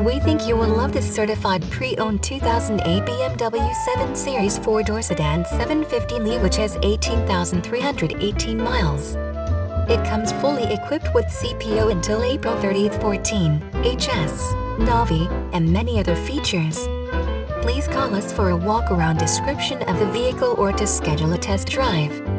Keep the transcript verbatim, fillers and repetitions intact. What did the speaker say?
We think you will love this certified pre-owned two thousand eight B M W seven Series four-door sedan seven fifty Li, which has eighteen thousand three hundred eighteen miles. It comes fully equipped with C P O until April thirtieth fourteen, H S, Navi, and many other features. Please call us for a walk-around description of the vehicle or to schedule a test drive.